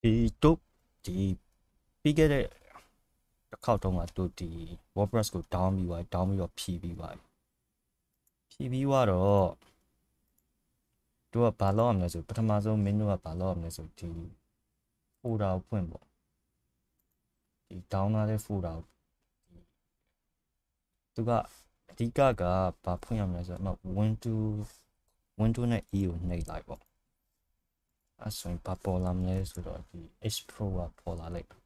တို့ဒီပြီးခဲ့တဲ့တစ်ခေါက်တုန်းကတို့ဒီ WordPress ကို down ပြီးတော့ဖြည့်ပြီးသွားတော့တို့ကဘာလုပ်ရမလဲဆိုပထမဆုံးမင်းတို့ကဘာလုပ်ရမလဲဆိုဒီ folder ကိုဖွင့်ပေါ့ဒီ down လာတဲ့ folder ကိုသူကအဓိကဘာဖွင့်ရမလဲဆိုတော့ window နဲ့ e ကိုနှိပ်လိုက်ပေါ့အဲ့ဆိုရင်ဘာပေါ်လာမလဲဆိုတော့ဒီ Explorer ပေါ်လာလိုက်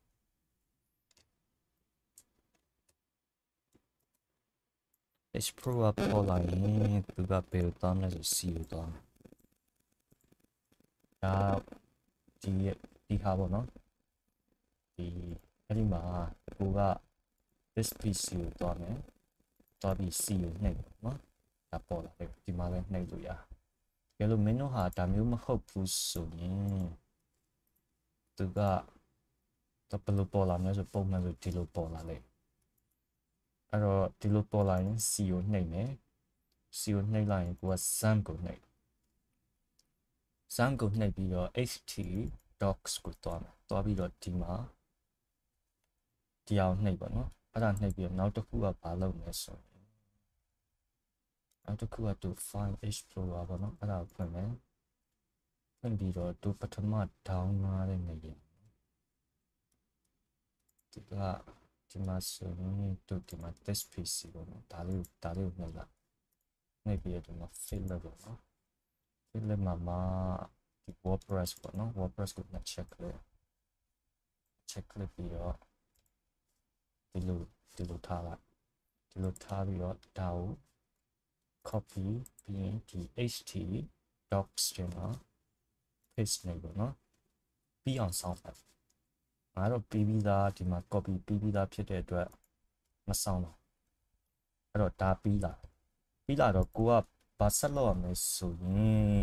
Explorer ပေါ်လာရင်သူကဘယ်လိုတောင်းလဲဆို C ကိုတောင်းဒါဒီဟာပေါ့နော်ဒီအဲ့ဒီမှာကိုက this PC ကိုတောင်းမယ်တောင်းပြီး C ကိုနှိပ်ပေါ့နော်ဒါပေါ်လာတယ်ဒီမှာလည်းနှိပ်လို့ရဘယ်လိုမင်းတို့ဟာဒါမျိုးမဟုတ်ဘူးဆိုရင်သူကဘယ်လိုပေါ်လာမလဲဆိုပုံမှန်ဆိုဒီလိုပေါ်လာလေအဲ့တော့ဒီလိုပေါ်လာရင် C ကိုနှိပ်မယ် C ကိုနှိပ်လိုက်ရင်ကိုက Sum ကိုနှိပ်ပြီးတော့ htdocs ကိုတွားပြီးတော့ဒီမှာဒီအောင်နှိပ်ပါနော်အဲ့ဒါနှိပ်ပြီးတော့နောက်တစ်ခုကဘာလုပ်မလဲဆိုရင်နောက်တစ်ခုကသူ File Explorer ပေါ့နော်အဲ့ဒါကိုဖွင့်မယ်ဖွင့်ပြီးတော့သူပထမ down လာတဲ့နေရာဒီမှာဆိုရင်တို့ဒီမှာ test PC ပေါ့နော်ဒါလေးကိုနှိပ်လိုက်နှိပ်ပြီးတော့ဒီမှာ fill လုပ်ပေါ့နော် fill လုပ်မှာဒီ WordPress ပေါ့နော် WordPress ကိုနှစ်ချက်ပြီးတော့ဒီလိုထားလိုက်ဒီလိုထားပြီးတော့ဒါကို copy ပြီးရင်ဒီ htdocs ထဲမှာ paste နေပေါ့နော်ပြီးအောင်ဆောင်းလိုက်ငါတော့ပြီးသားဒီမှာ copy ပြီးသားဖြစ်တဲ့အတွက်မဆောင်းတော့အဲ့တော့ဒါပြီးလာတော့ကိုကဘာဆက်လုပ်ရမလဲဆိုရင်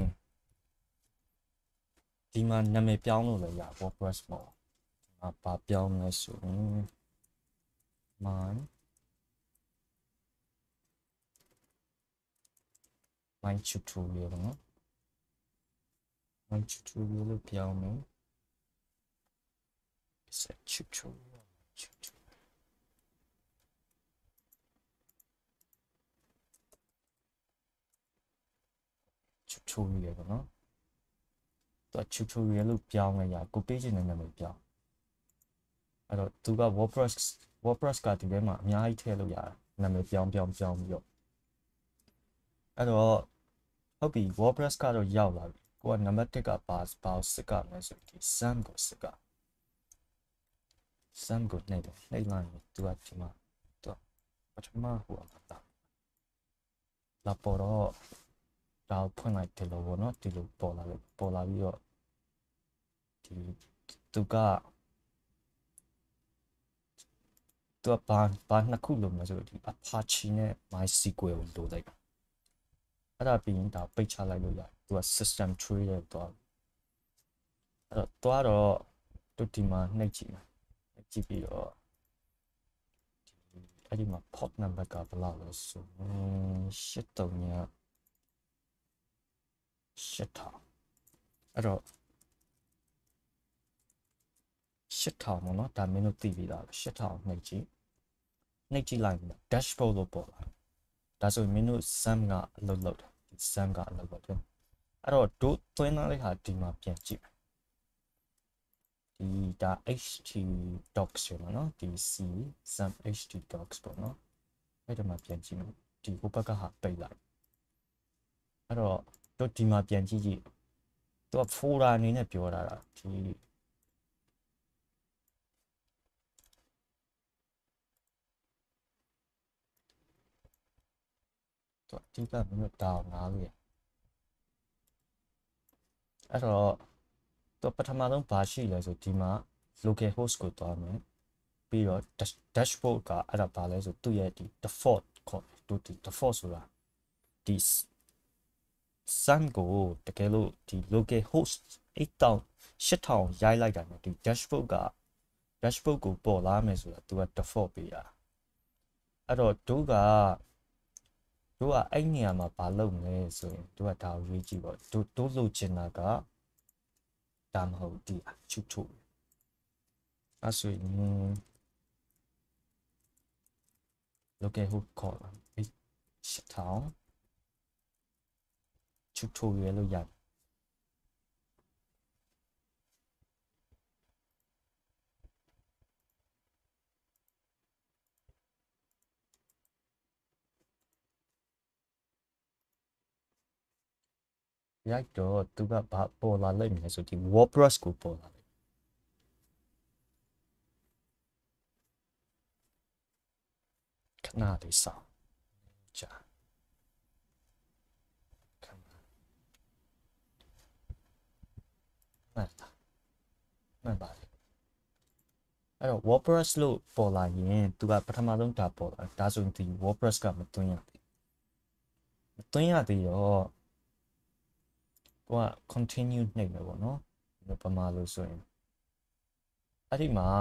ဒီမှာနာမည်ပြောင်းလို့လည်းရ WordPress မှာဘာပြောင်းလဲဆိုရင် my tutorial နော် my tutorial လို့ပြောင်းမယ် tutorialပေါ့နော်သူ tutorial လို့ပြောင်းလိုက်ရကိုပေးချင်တဲ့နာမည်ပြောင်းအဲ့တော့သူက WordPress ကဒီထဲမှာအများကြီးထည့်လို့ရတယ်နာမည်ပြောင်းပြီးတော့အဲ့တော့ဟုတ်ပြီ WordPress ကတော့ရောက်လာပြီကိုကနံပါတ်1ကဘာစစ်ကလဲဆိုဒီ Sum ကိုနှိပ်လိုက်ရင်သူကဒီမှာသူပထမဟိုအမှာလာပေါ်တော့ဒါကိုဖွင့်လိုက်တယ်လို့ပေါ့နော်ဒီလိုပေါ်လာပြီးတော့ဒီသူကဘာနှစ်ခုလုံးလဲဆိုတော့ဒီ Apache နဲ့ MySQL ကိုလိုလိုက်အဲ့ဒါပြီးရင်ဒါပိတ်ချလိုက်လို့ရတယ်သူက system tree ရဲ့တော့အဲ့တော့တို့ဒီမှာနှိပ်ကြည့်ပြီးတော့အဲ့ဒီမှာ port number ကဘယ်လောက်လဲဆို838000အဲ့တော့8000ပေါ့နော်ဒါမင်းတို့သိပြီးသား8000နှိပ်ကြည့်လိုက်ရင် dashboard လို့ပေါ်လာဒါဆိုရင်မင်းတို့ Sum ကအလုပ်လုပ်တယ်ဒီ Sum ကအလုပ်လုပ်တယ်အဲ့တော့တို့သွင်းထားတဲ့ဟာဒီမှာပြန်ကြည့်ဒီဒါ htdocs ပေါ့နော်ဒီ Sum htdocs ပေါ့နော်အဲ့ဒါမှပြန်ကြည့်မယ်ဒီဟိုဘက်ကဟာပိတ်လိုက်အဲ့တော့တို့ဒီမှာပြန်ကြည့်သူက folder အနေနဲ့ပြောတာဒီသူအဓိကမျိုးတောင်းနားလို့ရအဲ့တော့သူပထမဆုံးဘာရှိလဲဆိုဒီမှာ local host ကိုတွားမယ်ပြီးတော့ dashboard ကအဲ့ဒါဘာလဲဆိုသူ့ရဲ့ဒီ default ခေါ်တို့ဒီ default ဆိုတာဒီ Sum ကိုတကယ်လို့ဒီ local host 8000ရိုက်လိုက်တာနဲ့ဒီ dashboard ကိုပေါ်လာမယ်ဆိုတာသူက default ပေးတာအဲ့တော့တို့ကအဲ့နေရာမှာဘာလုပ်မလဲဆိုရင်တို့ကဒါကိုရွေးကြည့်ပေါ့တို့လိုချင်တာကဒါမဟုတ်ဒီ tutorial ဆိုရင် local host ခေါ်လာ 8000 tutorial လို့ရတယ်ရိုက်တော့သူကဘာပေါ်လာလိမ့်မယ်ဆိုဒီ WordPress ကိုပေါ်လာခဏလေးစောင့်ကြာခဏမှန်ပါလေအဲ့တော့ WordPress လို့ပေါ်လာရင်သူကပထမဆုံးဒါပေါ်လာဒါဆိုရင်ဒီ WordPress ကမသွင်းရသေးတော့ကိုက continue နှိပ်မယ်ပေါ့နော်ပမာလို့ဆိုရင်အဲ့ဒီမှာ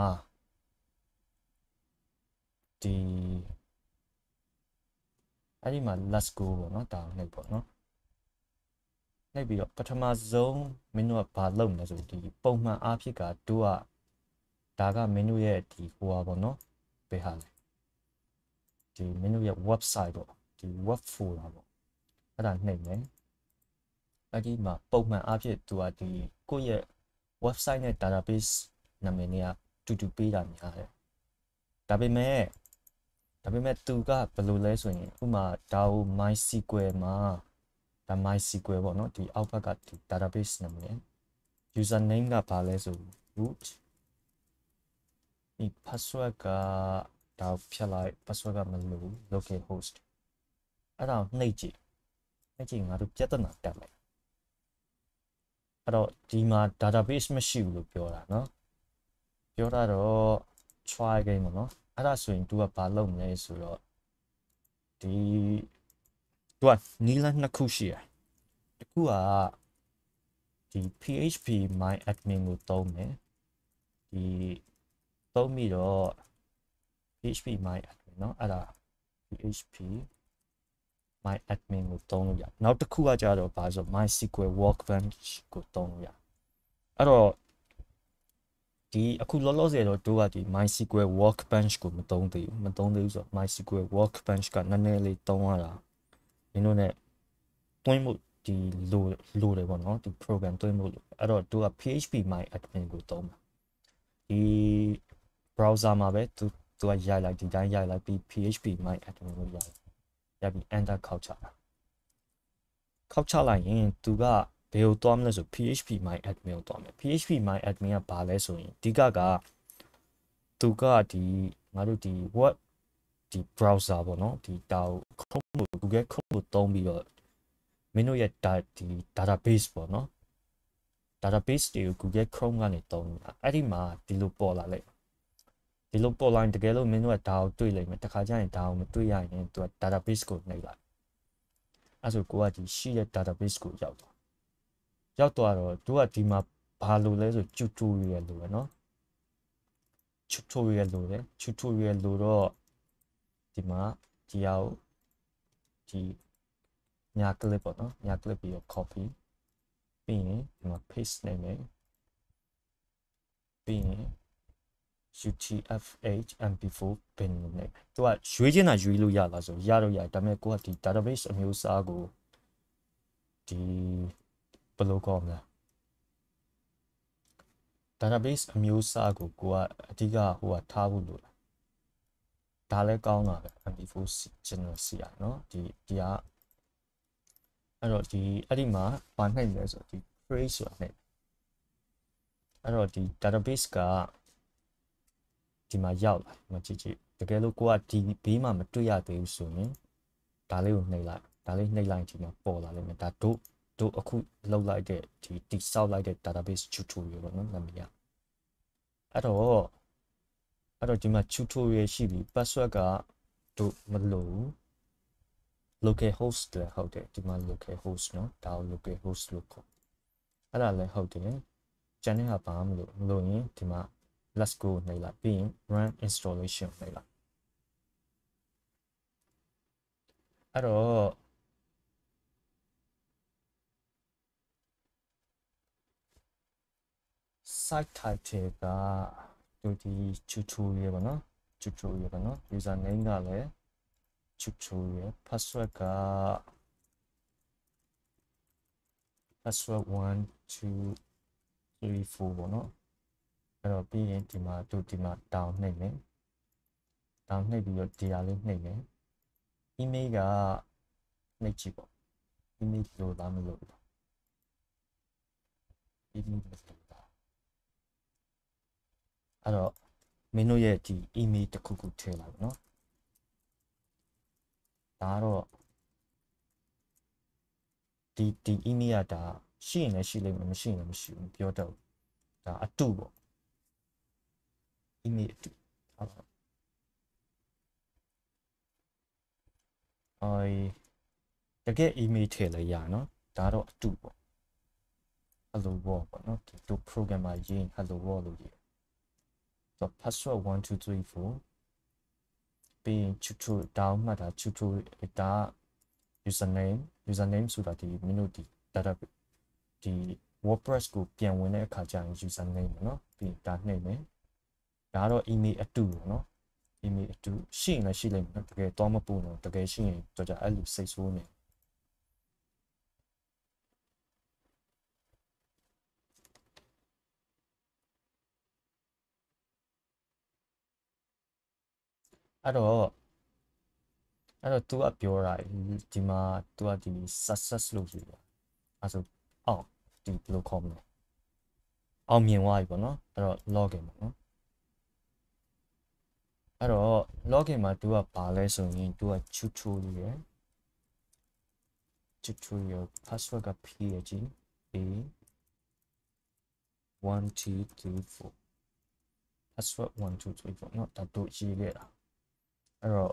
let's go ပေါ့နော်ဒါနှိပ်ပေါ့နော်နှိပ်ပြီးတော့ပထမဆုံးမင်းတို့ကဘာလုပ်မလဲဆိုဒီပုံမှန်အားဖြင့်ကတို့ကဒါကမင်းတို့ရဲ့ဒီဟိုပါပေါ့နော်ဘယ်ဟာလဲဒီမင်းတို့ရဲ့ website ပေါ့ဒီ web folder ပေါ့အဲ့ဒါနှိပ်မယ်အဲ့ဒီမှာပုံမှန်အားဖြင့်သူကဒီကိုယ့်ရဲ့ website နဲ့ database နာမည်တွေကတူပေးတာများတယ်ဒါပေမဲ့သူကဘယ်လိုလဲဆိုရင်ဥပမာဒါကို MySQL မှာဒါ MySQL ပေါ့နော်ဒီအောက်ဘက်ကဒီ database နာမည် username ကဘာလဲဆို root ဒီ password ကဒါဖြတ်လိုက် password ကမလို့ local host အဲ့ဒါနှိပ်ကြည့်ငါတို့ပြဿနာတက်လိုက်အဲ့တော့ဒီမှာ database မရှိဘူးလို့ပြောတာเนาะပြောတာတော့ try again ပေါ့နော်အဲ့ဒါဆိုရင် तू ကဘာလုပ်မလဲဆိုတော့ဒီ तू ကနီးလန်းနှစ်ခုရှိတယ်တစ်ခုကဒီ php my admin ကိုသုံးမယ်ဒီသုံးပြီးတော့ php my admin เนาะအဲ့ဒါ php my admin ကိုသုံးလို့ရနောက်တစ်ခုကကြတော့ဘာဆို MySQL workbench ကိုသုံးလို့ရအဲ့တော့ဒီအခုလောလောဆယ်တော့တို့ကဒီ MySQL workbench ကိုမသုံးသေးဘူးဆိုတော့ MySQL workbench ကနည်းနည်းလေးသုံးရတာမင်းတို့ ਨੇ တွင်းမှုဒီလိုတယ်ပေါ့နော်ဒီ program တွင်းမှုလို့အဲ့တော့တို့က php my admin ကိုသုံးမှာဒီ browser မှာပဲသူကရိုက်လိုက်ဒီတိုင်းရိုက်လိုက်ပြီး php my admin ကိုရိုက်ပြီး enter ခောက်ချလိုက်ရင်သူကဘယ်ကိုသွားမလဲဆို php my admin ကိုသွားမယ် php my admin ကဘာလဲဆိုရင်အဓိကကသူကဒီငါတို့ဒီ web ဒီ browser ပေါ့နော်ဒီတောက် Chrome ကို Google Chrome ကိုသုံးပြီးတော့မင်းတို့ရဲ့ဒီ database ပေါ့နော် database တွေကို Google Chrome ကနေသုံးတာအဲ့ဒီမှာဒီလိုပေါ်လာလိုက်ဒီလိုပေါ်လာရင်တကယ်လို့မင်းတို့ကဒါကိုတွေ့လိုက်မယ်တခါကျရင်ဒါကိုမတွေ့ရရင်သူက database ကိုနှိပ်လိုက်အဲ့ဆိုကိုကဒီရှိတဲ့ database ကိုရောက်သွားတော့သူကဒီမှာဘာလို့လဲဆို tutorial လို့ပဲเนาะ tutorial လို့တော့ဒီမှာဒီအောင်ဒီညာ clip ပေါ့เนาะညာ clip ပြီးတော့ copy ပြီးရင်ဒီမှာ paste နိုင်မယ်ပြီးရင် utf8 mp4 bin နဲ့သူကရွေးချင်တာရွေးလို့ရလားဆိုရတော့ရဒါပေမဲ့ကိုကဒီ database အမျိုးအစားကိုဒီဘယ်လိုကောင်းလဲ database အမျိုးအစားကိုကအဓိကဟိုကထားဖို့လို့ဒါလည်းကောင်းတာပဲ mp4 general ci เนาะဒီကအဲ့တော့အဲ့ဒီမှာဘာနှိပ်လဲဆိုဒီ phrase ဆိုတာနှိပ်အဲ့တော့ဒီ database ကဒီမှာရောက်လာမကြည့်တကယ်လို့ကိုကဒီဘေးမှာမတွေ့ရသေးဘူးဆိုရင်ဒါလေးကိုနှိပ်လိုက်ဒီမှာပေါ်လာလိမ့်မယ်ဒါတို့အခုလောက်လိုက်တဲ့ဒီတိဆောက်လိုက်တဲ့ database tutorial ပေါ့နော်နာမည်ကအဲ့တော့ဒီမှာ tutorial ရှိပြီ password ကတို့မလို့ local host လည်းဟုတ်တယ်ဒီမှာ local host เนาะဒါကို local host လို့ခေါ်အဲ့ဒါလည်းဟုတ်တယ်ကျန်တဲ့ဟာဘာမှမလို့ရင်ဒီမှာ let's go နှိပ်လိုက်ပြီးရင် run installation နှိပ်လိုက်အဲ့တော့ site title ကတို့ဒီ tutorial ပေါ့နော် tutorial ပေါ့နော် username ကလည်း tutorial password က password 1 2 3 4ပေါ့နော်အဲ့တော့ပြီးရင်ဒီမှာတို့ဒီမှာ down နှိပ်မယ် down နှိပ်ပြီးတော့ဒီဟာလေးနှိပ်မယ် email ကနှိပ်ကြည့်ပေါ့ email လို့လားမလို့ email မလို့ပါအဲ့တော့မင်းတို့ရဲ့ဒီ email တစ်ခုခုထည့်လိုက်နော်ဒါတော့ဒီ email ကဒါရှိရင်လည်းရှိလိမ့်မယ်မရှိရင်လည်းမရှိဘူးပြောတော့ဒါအတူပေါ့ email အတူအဲ့တကယ် email ထည့်လိုက်ရနော်ဒါတော့အတူပေါ့ hello world ပေါ့နော်ဒီတို့ programmer ရေး hello world လို့ရေးဆို password 1 2 3 4ပြီး tutorial down မှတ်တာ tutorial ဒါ username ဆိုတာဒီမင်းတို့ဒီ data ဒီ WordPress ကိုပြန်ဝင်တဲ့အခါကျရင် username ပေါ့နော်ပြီးဒါနှိပ်မယ်ဒါတော့ email အတူပေါ့နော် email အတူရှိရင်လည်းရှိလိမ့်မယ်နော်တကယ်တော့မပို့တော့တကယ်ရှိရင်တော့ကြအဲ့လိုစိတ်ဆိုးနေအဲ့တော့ तू ကပြောတာဒီမှာ तू ကဒီ success လို့ပြောတာအဲ့ဆိုအောင်ဒီဘယ်လိုခေါ်မလဲအောင်မြင်သွားပြီပေါ့နော်အဲ့တော့ login ပေါ့နော်အဲ့တော့ login မှာ तू ကဘာလဲဆိုရင် तू က tutorial password က pg a 1 2 3 4 password 1 2 3 4เนาะဒါတို့ရေးခဲ့တာအဲ့တော့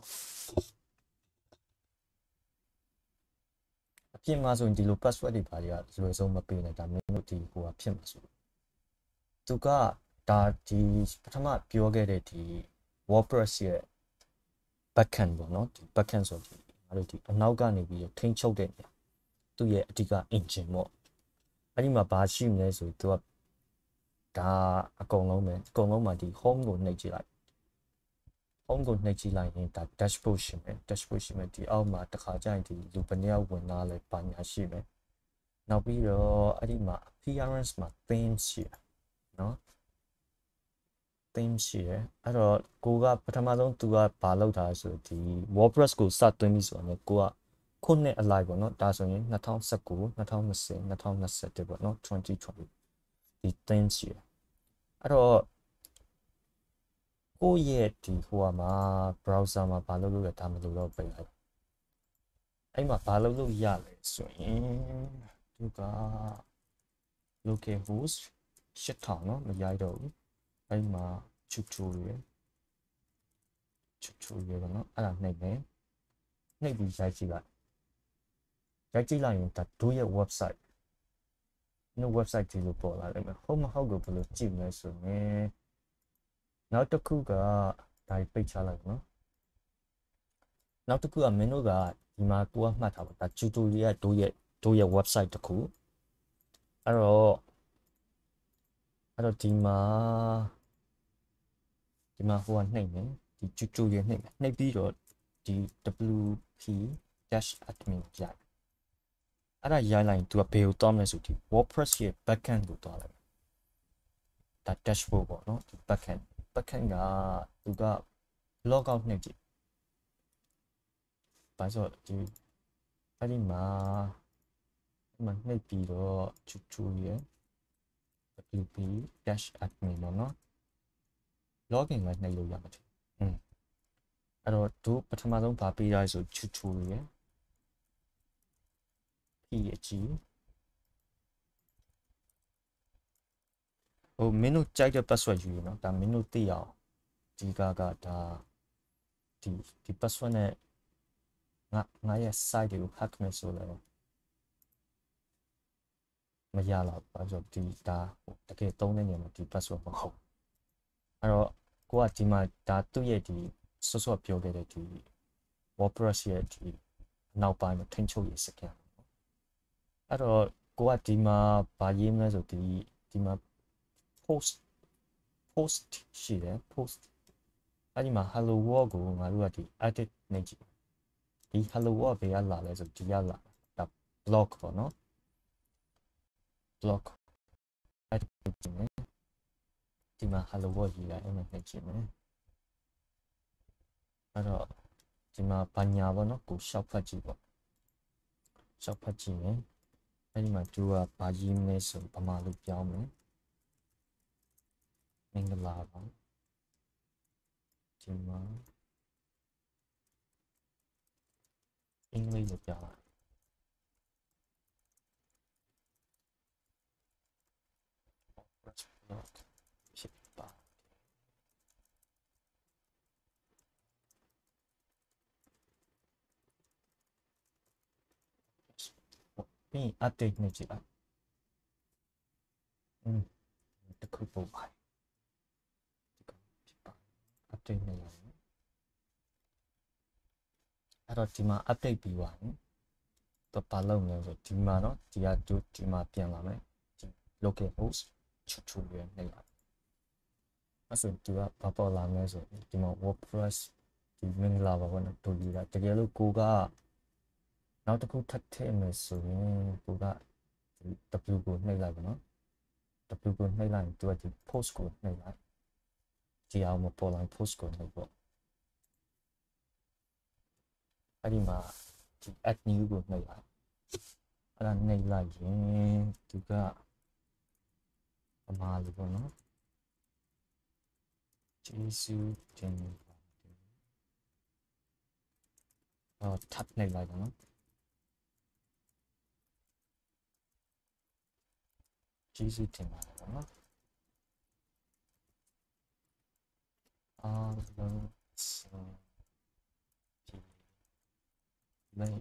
အပြင်မှာဆိုရင်ဒီလို password တွေပါတွေကလွယ်ဆုံးမပေးနဲ့ဒါမင်းတို့ဒီဟိုဟာဖြစ်မှာဆိုသူကဒါဒီပထမပြောခဲ့တဲ့ဒီ WordPress ရဲ့ backend ပေါ့နော်ဒီ backend ဆိုဒီငါတို့ဒီအနောက်ကနေပြီးထိန်းချုပ်တဲ့နေရာသူ့ရဲ့အဓိက engine ပေါ့အဲ့ဒီမှာဘာရှိမလဲဆိုသူကဒါအကုန်လုံးမှာဒီ home ကိုနှိပ်ကြည့်လိုက် home ကိုနှိပ်ကြည့်လိုက်ရင်ဒါ dashboard ရှိမယ်ဒီအောက်မှာတစ်ခါကျရင်ဒီလူဘယ်နှယောက်ဝင်လာလဲဘာညာရှိမယ်နောက်ပြီးတော့အဲ့ဒီမှာ appearance မှာ theme ရှိတယ်နော် theme ရှိတယ်အဲ့တော့ကိုကပထမဆုံးသူကဘာလုပ်တာဆိုဒီ WordPress ကိုစသွင်းပြီးဆိုတော့ကိုကခုနှစ်အလိုက်ပေါ့နော်ဒါဆိုရင်2019 2020 2021ပေါ့နော်2020ဒီ theme ရှိတယ်အဲ့တော့ကိုရဲ့ဒီဟိုမှာ browser မှာဘာလုပ်လို့လဲဒါမလို့တော့ပြလိုက်အဲ့မှာဘာလုပ်လို့ရလဲဆိုရင်သူက localhost 8000เนาะမရိုက်တော့ဘူးအဲ့မှာ tutorial ပေါ့เนาะအဲ့ဒါနှိပ်မယ်နှိပ်ပြီးရိုက်ကြည့်လိုက်ရင်ဒါတို့ရဲ့ website နော် website ဒီလိုပေါ်လာလိမ့်မယ်ဟုတ်မဟုတ်ကိုဘယ်လိုကြည့်မလဲဆိုရင်နောက်တစ်ခုကဒါပိတ်ချလိုက်နော်နောက်တစ်ခုကမင်းတို့ကဒီမှာကိုကမှတ်ထားပါဒါ tutorial တို့ရဲ့ website တစ်ခုအဲ့တော့ဒီမှာဟိုကနှိပ်မယ်ဒီ tutorial နှိပ်မယ်နှိပ်ပြီးတော့ဒီ wp-admin ရိုက်အဲ့ဒါရိုက်လိုက်ရင် तू ကဘယ်ကိုသွားမလဲဆိုဒီ WordPress ရဲ့ backend ကိုသွားလိုက်ဒါ dashboard ပေါ့နော်ဒီ backend က သူက log out နှိပ်ကြည့်ဘာဆိုဒီအဲ့ဒီမှာနှိပ်ပြီးတော့ tutorial wp-admin ပေါ့နော် login လည်းနှိပ်လို့ရမှာတယ်အဲ့တော့သူပထမဆုံးဗာပေးရဆို tutorial pg ဟိုမင်းတို့ကြိုက်တဲ့ password ယူရနော်ဒါမင်းတို့သိအောင်ဒီကဒါဒီ password နဲ့ငါရဲ့ site တွေကို hack မယ်ဆိုလည်းမရတော့ဘာလို့ဒီဒါတကယ်သုံးတဲ့နေရာမှာဒီ password မဟုတ်အဲ့တော့ကိုကဒီမှာဒါသူ့ရဲ့ဒီစောပြောခဲ့တဲ့ဒီ WordPress ရဲ့ဒီနောက်ပိုင်းမှာထိန်းချုပ်ရေးစကန်အဲ့တော့ကိုကဒီမှာဗာရေးမလဲဆိုဒီမှာ post ရှိတယ် post အဲ့ဒီမှာ hello world ကိုငါတို့ကဒီ edit နေကြည့်ဒီ hello world ဘယ်ကလာလဲဆိုဒီကလာဒါ block ပေါ့နော် block edit ကြည့်မယ်ဒီမှာ hello world ရေးလိုက်အဲ့မှာနှိပ်ကြည့်မယ်အဲ့တော့ဒီမှာဘာညာပေါ့နော်ကိုရှောက်ဖတ်ကြည့်ပေါ့ရှောက်ဖတ်ကြည့်မယ်အဲ့ဒီမှာသူကဘာရေးမလဲဆိုဗမာလိုပြောင်းမယ်မင်္ဂလာပါဒီမှာအင်္ဂလိပ်လိုပြောင်းလိုက်ဖြစ်ပါပြီး update နေကြည့်လိုက်တခုပို့ပါဒီကဖြစ်ပါ update နေရတယ်အဲ့တော့ဒီမှာ update ပြီးသွားရင်တော့ဘာလုပ်လဲဆိုဒီမှာတော့ဒီမှာပြန်လာမယ် local host ချူရနေလာအဲ့ဆိုဒီကဘာပေါ်လာမလဲဆိုဒီမှာ WordPress ဒီမင်္ဂလာပါဘောနော်တို့ရေးတာတကယ်လို့ကိုကနောက်တစ်ခုထပ်ထည့်မယ်ဆိုရင်ကိုက W ကိုနှိပ်လိုက်ပါနော် W ကိုနှိပ်လိုက်ရင်သူကဒီ post ကိုနှိပ်လိုက်ဒီအောင်မပေါ်လာ post ကိုနှိပ်ပေါ့အဲ့ဒီမှာဒီ add new ကိုနှိပ်လိုက်အဲ့ဒါနှိပ်လိုက်ရင်သူကဗမာလိုပေါ့နော်ကျေးဇူးတင်ပါတယ်ထပ်နှိပ်လိုက်ပါနော်ကျေးဇူးတင်ပါတယ်ပေါ့နော်အားလုံးစုံဒီလိုက်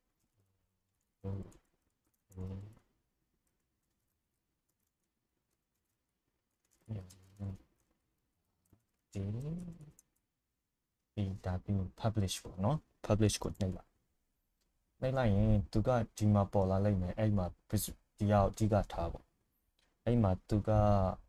ဒီဒါပြီး publish ပေါ့နော် publish ကိုနှိပ်လိုက်ရင်သူကဒီမှာပေါ်လာလိမ့်မယ်အဲ့မှာဒီရောက်အဓိကထားပေါ့အဲ့မှာသူက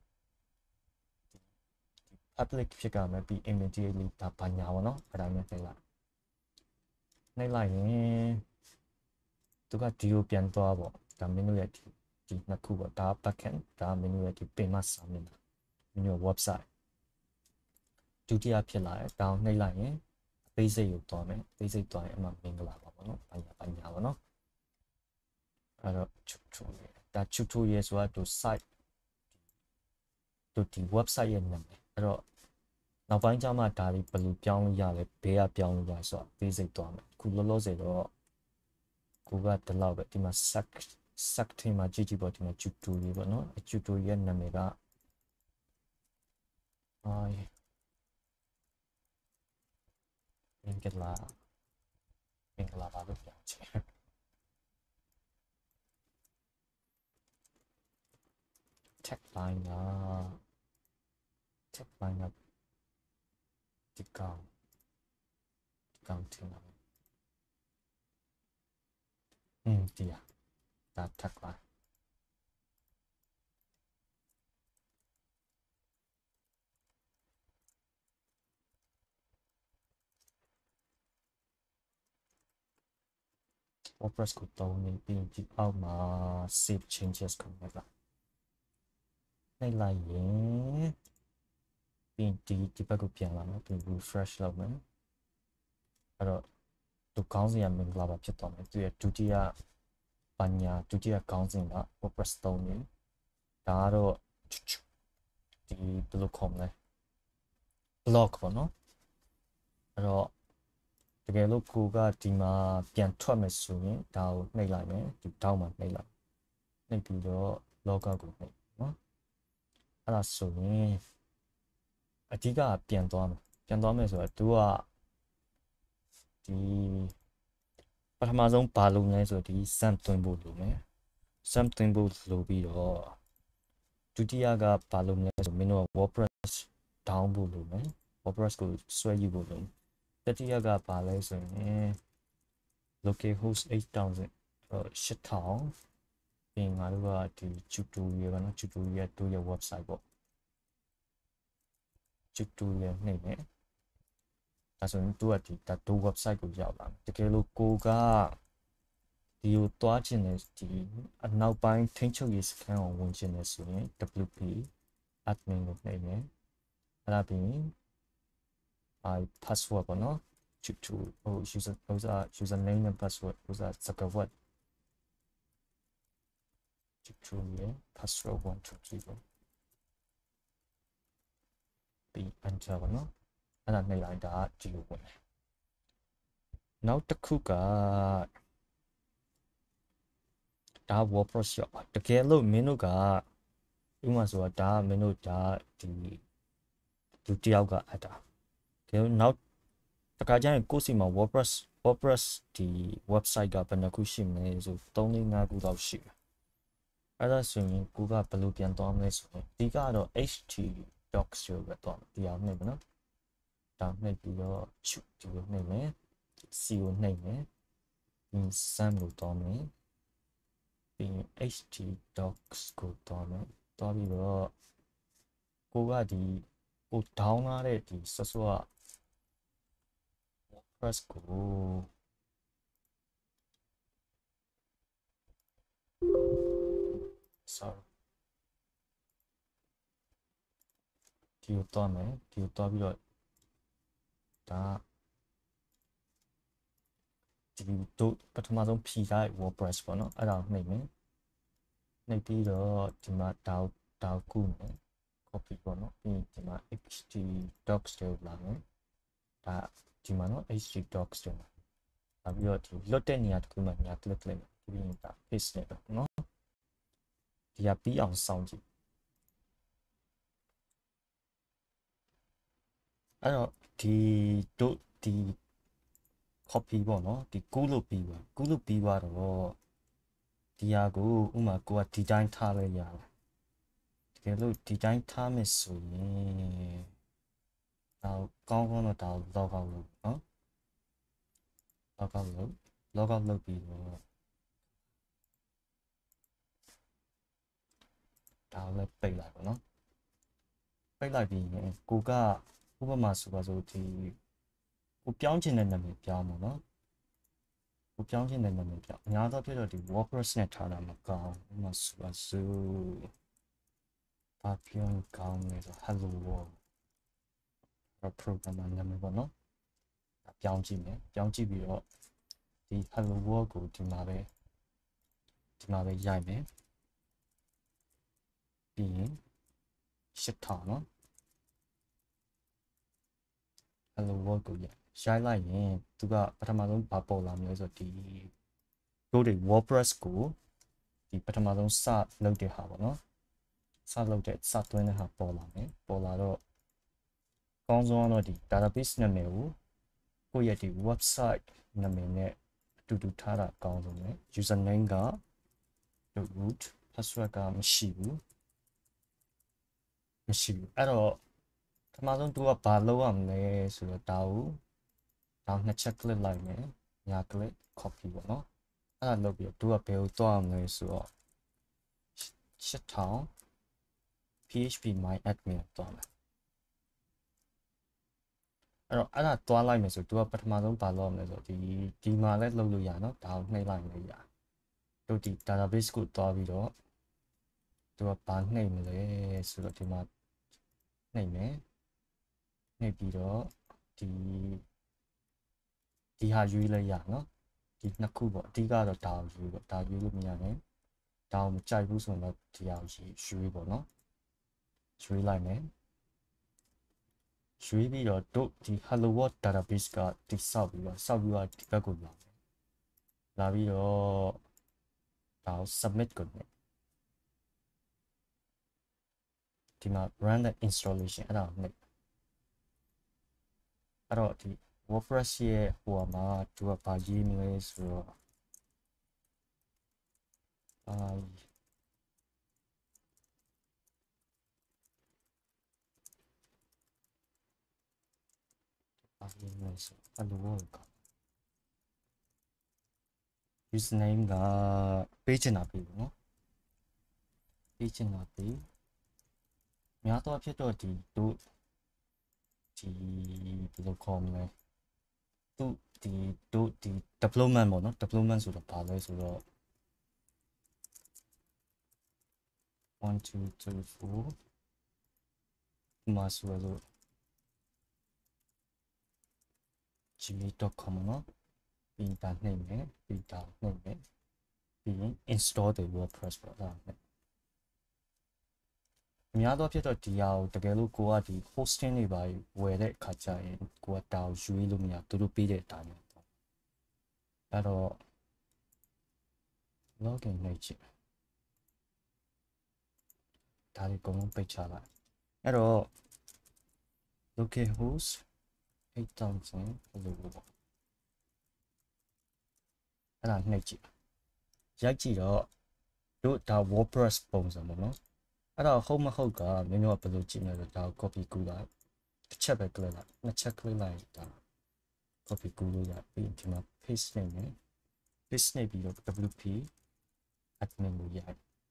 public ဖြစ်ကြမယ်ပြီး immediately ဒါဘာညာပေါ့နော်အဲ့ဒါမျိုးနှိပ်လိုက်ရင်သူကဒီကိုပြန်သွားပေါ့ဒါမင်းတို့ရဲ့ဒီနှစ်ခုပေါ့ဒါ backend ဒါမင်းတို့ရဲ့ဒီ payment စာမျက်နှာမင်းတို့ website ဒုတိယဖြစ်လာတယ်ဒါကိုနှိပ်လိုက်ရင်အသေးစိတ်ကိုသွားမယ်အသေးစိတ်သွားရင်အမှမင်္ဂလာပါပေါ့နော်ဘာညာပေါ့နော်အဲ့တော့ tutorial ဒါ tutorial ဆိုတာသူ site သူဒီ website ရဲ့နာမည်အဲ့တော့နောက်ပိုင်းကျမှဒါလေးဘယ်လိုပြောင်းလို့ရလဲဘေးကပြောင်းလို့ရဆိုတော့အသေးစိတ်သွားမယ်ခုလောလောဆယ်တော့ကိုကဒီလောက်ပဲဒီမှာ sack ထဲမှာကြည့်ပေါ့ဒီမှာ tutorial ပေါ့နော် tutorial ရဲ့နာမည်ကမင်္ဂလာပါလို့ပြောင်းချင်tagline ကဒီကောင်တင်လာဒီရဒါ tagline WordPress ကိုတောင်းနေပြီးဒီအောက်မှာ save changes ကိုနှိပ်လိုက်ရင်ပြီးဒီဘက်ကိုပြန်လာမယ်ပြီး refresh လုပ်မယ်အဲ့တော့သူခေါင်းစဉ်ကမင်္ဂလာပါဖြစ်သွားမယ်သူရဲ့ဒုတိယပညာဒုတိယခေါင်းစဉ်က WordPress သုံးနေဒါကတော့ဒီဘယ်လိုခေါ်မလဲ blog ပေါ့နော်အဲ့တော့တကယ်လို့ကိုကဒီမှာပြန်ထွက်မယ်ဆိုရင်ဒါကိုနှိပ်လိုက်မယ်ဒီတောင်းမှာနှိပ်လိုက်နှိပ်ပြီးတော့ logout ကိုနှိပ်နော်အဲ့ဒါဆိုရင်အဓိကပြန်သွားမယ်ဆိုတော့သူကဒီပထမဆုံးဘာလုပ်လဲဆိုတော့ဒီ sum သွင်းဖို့လုပ်မယ် sum သွင်းဖို့လုပ်ပြီးတော့ဒုတိယကဘာလုပ်လဲဆိုမင်းတို့ WordPress down ဖို့လုပ်မယ် WordPress ကိုဆွဲယူဖို့လုပ်တတိယကဘာလဲဆိုရင် localhost 8000 8000ပြီးငါတို့ကဒီ tutorial ကနော် tutorial တို့ရဲ့ website ပေါ့ tutorial နှိပ်မယ်ဒါဆိုရင်သူကဒီဒါဒို website ကိုရောက်လာတယ်တကယ်လို့ကိုကဒီကိုတွားချင်တယ်ဒီအနောက်ပိုင်းထိန်းချုပ်ရေးစခန်းကိုဝင်ချင်တယ်ဆိုရင် WP admin ကိုနှိပ်မယ်အဲ့ဒါပြီးရင်password ပေါ့နော် username and password ဟိုစားစကားဝတ် tutorial password 1 2 3ပေါ့ပြီး enter ပေါ့နော်အဲ့ဒါနှိပ်လိုက်တာဒီလိုဝင်တယ်နောက်တစ်ခုကဒါ WordPress ရောတကယ်လို့မင်းတို့ကဥပမာဆိုတာဒါမင်းတို့ဒါဒီလူတယောက်ကအပ်တာတကယ်လို့နောက်တခါကျရင်ကိုယ့်စီမှာ WordPress ဒီ website ကဘယ်နှခုရှိမလဲဆို3 4 5ခုတော့ရှိတယ်အဲ့ဒါဆိုရင်ကိုကဘယ်လိုပြန်သွားမလဲဆိုရင်ဒီကတော့ htdocs ကိုပဲသွားမယ်ဒီအောင်နှိပ်ပါနော်ဒါနှိပ်ပြီးတော့ဒီကိုနှိပ်မယ် c ကိုနှိပ်မယ်ပြီး sum ကိုသွားမယ်ပြီး htdocs ကိုသွားမယ်သွားပြီးတော့ကိုကဒီကို down လာတဲ့ဒီဆော့က WordPress ကိုsorry ဒီကိုသွားမယ်ဒီကိုသွားပြီးတော့ဒါဒီတို့ပထမဆုံးဖြီးလိုက် WordPress ပေါ့နော်အဲ့ဒါနှိပ်မယ်နှိပ်ပြီးတော့ဒီမှာတောက်ကူမယ် copy ပေါ့နော်ပြီးဒီမှာ htdocs တွေလာမယ်ဒါဒီမှာနော် htdocs တွေလာပြီးတော့ဒီလွတ်တဲ့နေရာတစ်ခုမှာညာ click လိုက်မယ်ပြီးရင်ဒါ paste နဲ့တော့နော်ဒီကပြီးအောင်စောင့်ကြည့်အဲ့တော့ဒီတို့ဒီ copy ပေါ့နော်ဒီကူးလို့ပြီးသွားတော့ဒီဟာကိုဥမာကိုကဒီတိုင်းထားလဲရတယ်တကယ်လို့ဒီတိုင်းထားမယ်ဆိုရင်တော့ကောင်းတော့ဒါ log out လုပ်နော် log out လုပ်ပြီးတော့ဒါလည်းပိတ်လိုက်ပါနော်ပိတ်လိုက်ပြီးရင်ကိုကဥပမာဆိုပါစို့ဒီကိုပြောင်းချင်တဲ့နာမည်ပြောင်းပါနော်ကိုပြောင်းချင်တဲ့နာမည်ပြောင်းအများသောဖြစ်တော့ဒီ WordPress နဲ့ထားတာမကောင်းဥပမာဆိုပါစို့ဘာပြောင်းကောင်းလဲဆို Hello World program နာမည်ပေါ့နော်ပြောင်းကြည့်မယ်ပြောင်းကြည့်ပြီးတော့ဒီ Hello World ကိုဒီမှာပဲရိုက်မယ်ပြီးရင်8000เนาะ Hello World ကိုရိုက်လိုက်ရင်သူကပထမဆုံးဘာပေါ်လာမလဲဆိုတော့ဒီတို့တွေ WordPress ကိုဒီပထမဆုံးစလုပ်တဲ့ဟာပေါ့နော်စသွင်းတဲ့ဟာပေါ်လာမယ်ပေါ်လာတော့ကောင်းဆုံးတော့ဒီ database နာမည်ကိုယ့်ရဲ့ဒီ website နာမည်နဲ့အတူတူထားတာကောင်းဆုံးပဲ username က root password ကမရှိဘူးအဲ့တော့ပထမဆုံးသူကဘာလုပ်ရမလဲဆိုတော့ဒါနှစ်ချက် click လိုက်မယ်ညာ click copy ပေါ့နော်အဲ့ဒါလုပ်ပြီးတော့သူကဘယ်ကိုသွားရမလဲဆိုတော့8000 php my admin သွားမယ်အဲ့ဒါသွားလိုက်မယ်ဆိုသူကပထမဆုံးဘာလုပ်ရမလဲဆိုတော့ဒီမှာလည်းလုပ်လို့ရနော်ဒါကိုနှိပ်လိုက်လို့ရတို့ဒီ database ကိုသွားပြီးတော့သူကဘာနှိပ်မလဲဆိုတော့ဒီမှာနှိပ်မယ်နှိပ်ပြီးတော့ဒီဟာရွေးလိုက်ရနော်ဒီနှစ်ခုပေါ့အဓိကတော့ဒါကိုရွေးပေါ့ဒါရွေးလို့မရနဲ့ဒါကိုမကြိုက်ဘူးဆိုရင်တော့ဒီဟာကိုရွေးပေါ့နော်ရွေးလိုက်မယ်ရွေးပြီးတော့တို့ဒီ Hello World database ကတိဆောက်ပြီးတော့ဒီဘက်ကိုလာပြီးတော့ဒါကို submit ကိုနဲ့ဒီမှာ run the installation အဲ့ဒါကိုနဲ့အဲ့တော့ဒီ WordPress ရဲ့ဟိုမှာသူကဘာရေးမလဲဆိုတော့ရေးမလဲဆို Hello World က username ကပေးချင်တာပေးပေါ့နော်ပေးချင်တာပေးများတော့ဖြစ်တော့ဒီတို့ဒီဘယ်လိုခေါ်မလဲသူဒီ deployment ပေါ့နော် deployment ဆိုတော့ဘာလဲဆိုတော့1 2 3 4ဒီမှာဆိုတော့ gmail.com เนาะပြီးဒါနှိပ်မယ်ပြီးဒါနှိပ်မယ်ပြီးရင် install the WordPress ပေါ့ဒါနဲ့အများသောဖြစ်တော့ဒီဟာကိုတကယ်လို့ကိုကဒီ hosting တွေပါဝယ်တဲ့အခါကျရင်ကိုကဒါကိုယူလို့မရသူတို့ပေးတဲ့အတိုင်းပေါ့အဲ့တော့ login လုပ်ကြည့်ဒါလေးအကုန်လုံးပိတ်ချလိုက်အဲ့တော့ localhost 8000ဘယ်လိုပေါ့အဲ့ဒါနှိပ်ကြည့်ရိုက်ကြည့်တော့တို့ဒါ WordPress ပုံစံပေါ့နော်အဲ့တော့ဟုတ်မဟုတ်ကမင်းတို့ကဘယ်လိုကြည့်မလဲဆိုတော့ဒါ copy ကူးလိုက်တစ်ချက်ပဲ click လိုက်နှစ်ချက် click လိုက်ဒါ copy ကူးလို့ရပြီးဒီမှာ paste နေမယ် paste နေပြီးတော့ wp admin လို့ရို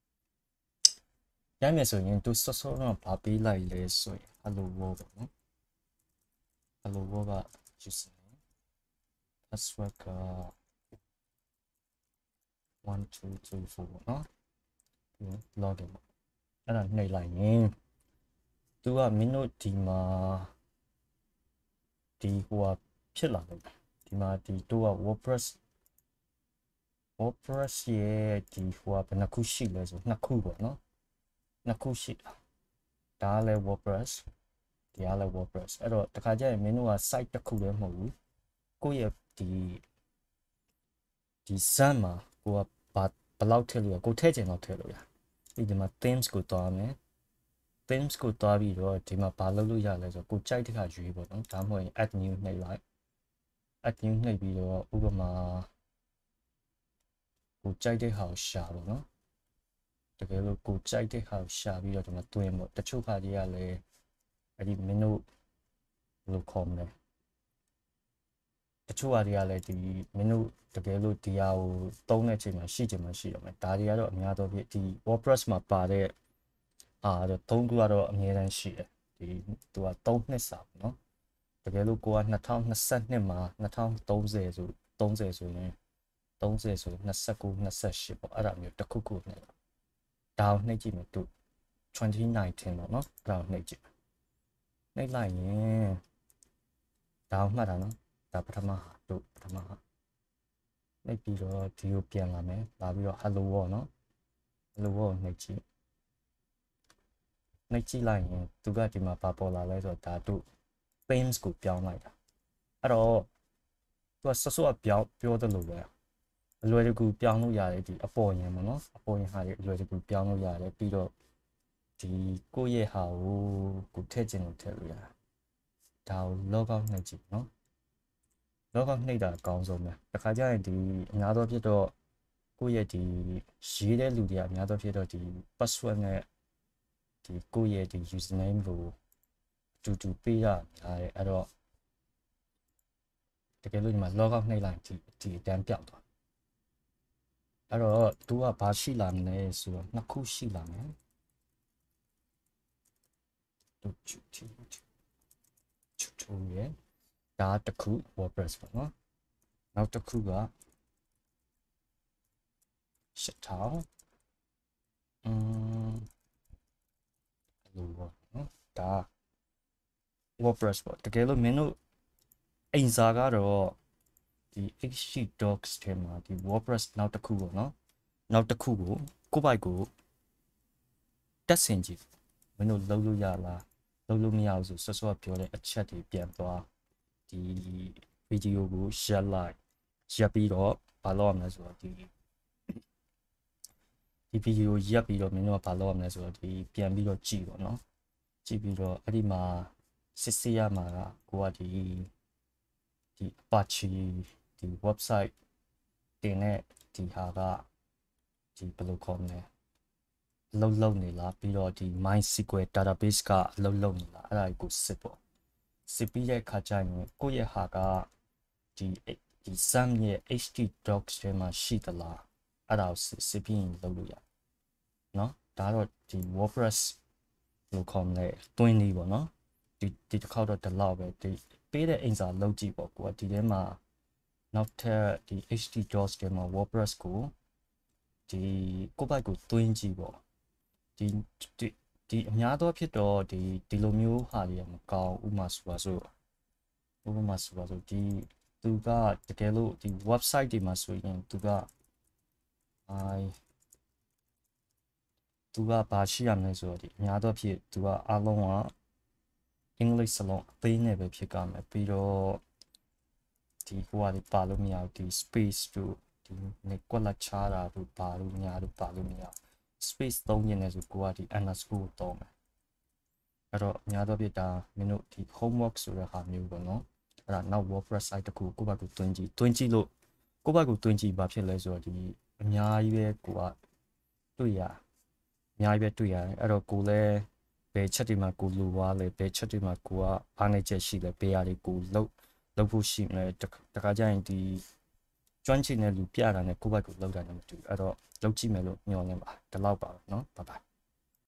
က်မယ်ဆိုရင်သူစောစောတော့ဗာပေးလိုက်လဲဆိုရင် hello world ပေါ့နော် hello world က username password က1 2 3 4ပေါ့နော် login ပေါ့အဲ့ဒါနှိပ်လိုက်ရင်သူကမင်းတို့ဒီမှာဒီဟိုဖြစ်လာတယ်ဒီမှာဒီတို့က WordPress ရဲ့ဒီဟိုဘယ်နှခုရှိလဲဆိုနှစ်ခုပေါ့နော်နှစ်ခုရှိတာဒါလည်း WordPress ဒီကလည်း WordPress အဲ့တော့တခါကျရင်မင်းတို့က site တစ်ခုလည်းမဟုတ်ဘူးကိုယ့်ရဲ့ဒီ site မှာကိုကဘယ်လောက်ထည့်လို့ရကိုထည့်ချင်တော့ထည့်လို့ရဒီမှာ themes ကိုတွားမယ် themes ကိုတွားပြီးတော့ဒီမှာဘာလုပ်လို့ရလဲဆိုတော့ကိုကြိုက်တဲ့ခါရွေးပေါ့နော်ဒါမှမဟုတ်ရင် add new နှိပ်လိုက် add new နှိပ်ပြီးတော့ဥပမာကိုကြိုက်တဲ့ဟာကိုရှာပေါ့နော်တကယ်လို့ကိုကြိုက်တဲ့ဟာကိုရှာပြီးတော့ဒီမှာတွင်းပေါ့တချို့ခါကြီးကလည်းအဲ့ဒီမင်းတို့ဘယ်လိုခေါ်မလဲတချို့ဟာတွေကလည်းဒီမင်းတို့တကယ်လို့ဒီဟာကိုတုံးတဲ့အချိန်မှာရှိချင်မှရှိရမယ်ဒါတွေကတော့အများသောဖြင့်ဒီ WordPress မှာပါတဲ့တော့သုံးခုကတော့အများတန်းရှိတယ်ဒီသူက3နှစ်စာပေါ့နော်တကယ်လို့ကိုက2022မှာ2030ဆို30ဆိုရင်29 28ပေါ့အဲ့ဒါမျိုးတစ်ခုခုနဲ့ဒါကိုနှိပ်ကြည့်မယ်သူ2019ပေါ့နော်ဒါကိုနှိပ်ကြည့်နှိပ်လိုက်ရင်ဒါကိုမှတ်တာနော်ဒါပထမဟာတို့ပထမဟာနှိပ်ပြီးတော့ဒီကိုပြန်လာမယ်လာပြီးတော့ hello world နော် hello world နှိပ်ကြည့်လိုက်ရင်သူကဒီမှာပါပေါ်လာလဲဆိုတော့ဒါတို့ themes ကိုပြောင်းလိုက်တာအဲ့တော့သူကဆော့ပြောတယ်လို့ပဲအလွယ်တကူပြောင်းလို့ရတယ်ဒီအပေါ်ရင်ပေါ့နော်အပေါ်ရင်ဟာတွေအလွယ်တကူပြောင်းလို့ရတယ်ပြီးတော့ဒီကိုယ့်ရဲ့ဟာကိုထည့်ချင်လို့ထည့်လို့ရတယ်ဒါကို log out နှိပ်ကြည့်နော် log out နှိပ်တာအကောင်းဆုံးပဲတခါကျရင်ဒီအများသောဖြစ်တော့ကိုယ့်ရဲ့ဒီရေးတဲ့လူတွေကအများသောဖြစ်တော့ဒီ password နဲ့ဒီကိုယ့်ရဲ့ဒီ username ကိုအတူတူပေးရများတယ်အဲ့တော့တကယ်လို့ဒီမှာ log out နှိပ်လိုက်ဒီအတန်းပြောက်သွားအဲ့တော့သူကဘာရှိလာမလဲဆိုတော့နှစ်ခုရှိလာမယ်တို့ချူရဲ့ဒါတစ်ခု WordPress ပေါ့နော်နောက်တစ်ခုက8000လို့ပေါ့နော်ဒါ WordPress ပေါ့တကယ်လို့မင်းတို့အိမ်စာကတော့ဒီ HTDocs ထဲမှာဒီ WordPress နောက်တစ်ခုပေါ့နော်နောက်တစ်ခုကိုပိုက်ကိုတက်ဆင်ကြည့်မင်းတို့လုပ်လို့ရလားလုပ်လို့မရဘူးဆိုစောပြောတဲ့အချက်တွေပြန်သွားဒီဗီဒီယိုကိုရပ်ပြီးတော့ဘာလုပ်ရမလဲဆိုတော့ဒီဗီဒီယိုရပ်ပြီးတော့မင်းတို့ကဘာလုပ်ရမလဲဆိုတော့ဒီပြန်ပြီးတော့ကြည့်ပေါ့နော်ကြည့်ပြီးတော့အဲ့ဒီမှာစစ်ဆေးရမှာကကိုကဒီ Apache ဒီ website တင်တဲ့ဒီဟာကဒီဘယ်လိုခေါ်မလဲလုံးနေလားပြီးတော့ဒီ MySQL database ကအလုံးနေလားအဲ့ဒါကိုစစ်ပေါ့စစ်ပြီးတဲ့အခါကျရင်ကိုယ့်ရဲ့ဟာကဒီ SAM ရဲ့ HTDocs ထဲမှာရှိသလားအဲ့ဒါကိုစစ်ပြီးရင်လုပ်လို့ရเนาะဒါတော့ဒီ WordPress လို့ခေါ်မလဲတွင်းလေးပေါ့နော်ဒီဒီတစ်ခေါက်တော့ဒီလောက်ပဲဒီပေးတဲ့အင်စာလောက်ကြည့်ပေါ့ကိုကဒီထဲမှာနောက်ထပ်ဒီ htdocs ထဲမှာ wordpress ကိုဒီကိုယ့်ဘက်ကိုတွင်းကြည့်ပေါ့ဒီအများသောဖြစ်တော့ဒီလိုမျိုးဟာတွေကမကောင်းဥပမာဆိုပါစို့ဒီသူကတကယ်လို့ဒီ website တွေမှာဆိုရင်သူကဘာရှိရမလဲဆိုတော့ဒီအများသောဖြစ်သူကအားလုံးကအင်္ဂလိပ်စလုံးအသေးနဲ့ပဲဖြစ်ကြမယ်ပြီးတော့ဒီဟိုဟာဒီပါလို့မရဘူးဒီ space တို့ဒီနေကွက်လက်ချားတာတို့ပါလို့မရဘူးပါလို့မရ space သုံးနေတယ်ဆိုကိုကဒီ underscore သုံးမယ်အဲ့တော့အများသောဖြစ်ဒါမင်းတို့ဒီ homework ဆိုတဲ့ဟာမျိုးပေါ့နော်အဲ့ဒါနောက် WordPress site တခုကိုယ့်ဘက်ကိုတွင်းကြည့်လို့ကိုယ့်ဘက်ကိုတွင်းကြည့်ဘာဖြစ်လဲဆိုတော့ဒီအများကြီးပဲကိုကတွေ့ရအများကြီးပဲတွေ့ရတယ်အဲ့တော့ကိုလည်းဘယ်ချက်တွေမှာကိုလိုသွားလဲဘယ်ချက်တွေမှာကိုကအားနေချက်ရှိလဲဘယ်ဟာတွေကိုလုပ်ဖို့ရှိမလဲတခါကျရင်ဒီကျွမ်းကျင်တဲ့လူပြတာနဲ့ကိုယ့်ဘက်ကိုလောက်တာနဲ့မတူအဲ့တော့လုပ်ကြည့်မယ်လို့ညွှန်နေပါဒီလောက်ပါเนาะဘိုင်ဘိုင်